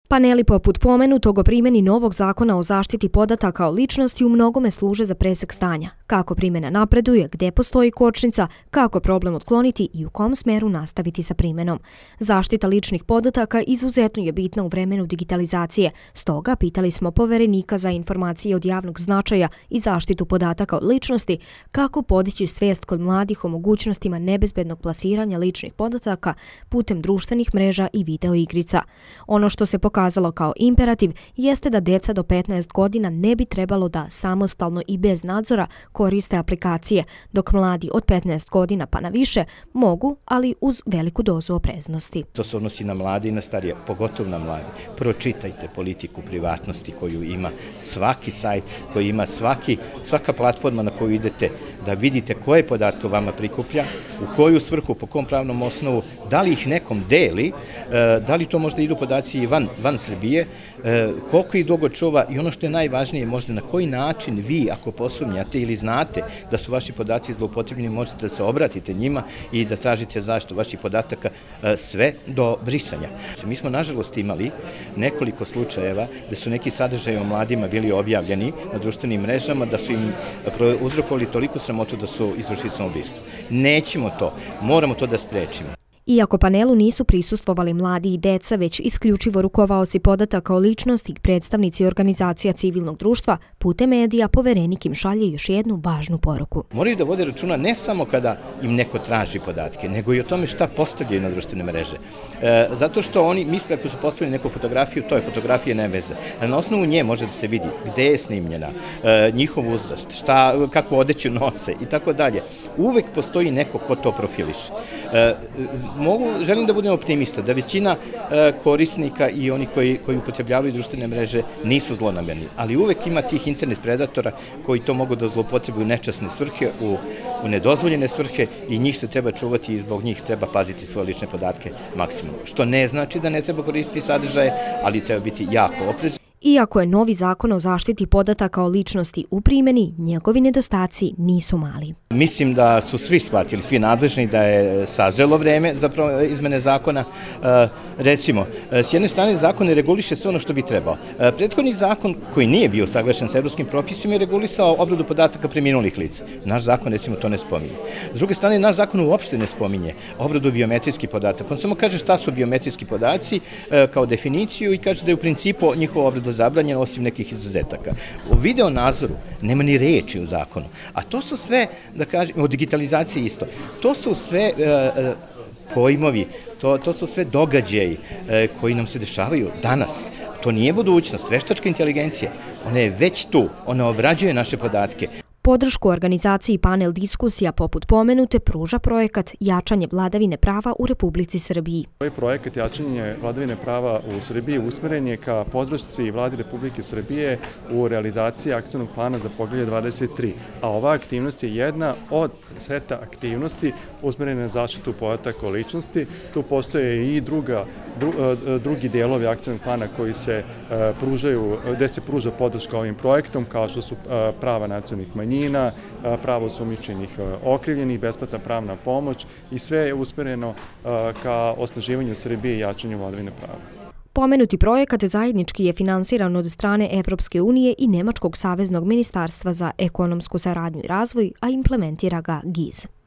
Paneli poput pomenutog o primjeni novog zakona o zaštiti podataka o ličnosti u mnogome služe za presek stanja, kako primjena napreduje, gdje postoji kočnica, kako problem otkloniti i u kom smeru nastaviti sa primjenom. Zaštita ličnih podataka izuzetno je bitna u vremenu digitalizacije, stoga pitali smo poverenika za informacije od javnog značaja i zaštitu podataka od ličnosti kako podići svijest kod mladih o mogućnostima nebezbednog plasiranja ličnih podataka putem društvenih mreža i videoigrica. Ono što se pokazalo kao imperativ jeste da deca do 15 godina ne bi trebalo da samostalno i bez nadzora koriste aplikacije, dok mladi od 15 godina pa na više mogu, ali uz veliku dozu opreznosti. To se odnosi na mlade i na starije, pogotovo na mlade. Pročitajte politiku privatnosti koju ima svaki sajt, koji ima svaka platforma na koju idete, da vidite koje podatke vama prikuplja, u koju svrhu, po kom pravnom osnovu, da li ih nekom deli, da li to možda idu podaci i van Srbije, koliko ih dugo čuva i ono što je najvažnije, možda na koji način vi, ako posumnjate ili znate da su vaši podaci zloupotrebljeni, možete da se obratite njima i da tražite zaštitu vaših podataka sve do brisanja. Mi smo nažalost imali nekoliko slučajeva da su neki sadržaji o mladima bili objavljeni na društvenim mrežama, da su im uzrokovali toliko sramotu da su izvršili samoubistvo. Nećemo to, moramo to da sprečimo. Iako panelu nisu prisustvovali mladi i deca, već isključivo rukovaoci podataka o ličnosti i predstavnici organizacija civilnog društva, putem medija poverenik im šalje još jednu važnu poruku. Moraju da vode računa ne samo kada im neko traži podatke, nego i o tome šta postavljaju na društvene mreže. Zato što oni misle ako su postavili neku fotografiju, to je fotografija ne veze. Na osnovu nje može da se vidi gde je snimljena, njihov uzrast, kako odeću nose i tako dalje. Uvek postoji neko ko to profiliše. Želim da budem optimista, da većina korisnika i oni koji upotrebljavaju društvene mreže nisu zlonamerni, ali uvek ima tih internet predatora koji to mogu da zloupotrebuju nečasne svrhe, u nedozvoljene svrhe i njih se treba čuvati i zbog njih treba paziti svoje lične podatke maksimum. Što ne znači da ne treba koristiti sadržaje, ali treba biti jako oprezan. Iako je novi zakon o zaštiti podataka o ličnosti u primjeni, njegovi nedostaci nisu mali. Mislim da su svi shvatili, svi nadležni da je sazrelo vreme za izmene zakona. Recimo, s jedne strane zakon ne reguliše sve ono što bi trebao. Prethodni zakon koji nije bio saglašen sa evropskim propisima je regulisao obradu podataka preminulih lica. Naš zakon recimo to ne spominje. S druge strane, naš zakon uopšte ne spominje obradu biometrijskih podataka. On samo kaže šta su biometrijski podaci kao definiciju i kaže da je u principu njihova obrada zabranjena osim nekih izuzetaka. O video nadzoru nema ni reči u zakonu, a to su sve, da kažem, o digitalizaciji isto, to su sve pojmovi, to su sve događaji koji nam se dešavaju danas. To nije budućnost, veštačka inteligencija, ona je već tu, ona obrađuje naše podatke. Podršku organizaciji panel diskusija poput pomenute pruža projekat Jačanje vladavine prava u Republici Srbiji. Ovaj projekat Jačanje vladavine prava u Srbiji usmeren je ka podršci Vladi Republike Srbije u realizaciji akcionog plana za Poglavlje 23, a ova aktivnost je jedna od seta aktivnosti usmerene na zaštitu podataka o ličnosti. Tu postoje i drugi delovi akcionog plana koji se pružaju, gde se pruža podrška ovim projektom, kao što su prava nacionalnih manjina, pravo osumnjičenih okrivljenih, besplatna pravna pomoć i sve je usmereno ka osnaživanju Srbije i jačanju vladavine prava. Pomenuti projekat zajednički je finansiran od strane Evropske unije i Nemačkog saveznog ministarstva za ekonomsku saradnju i razvoj, a implementira ga GIZ.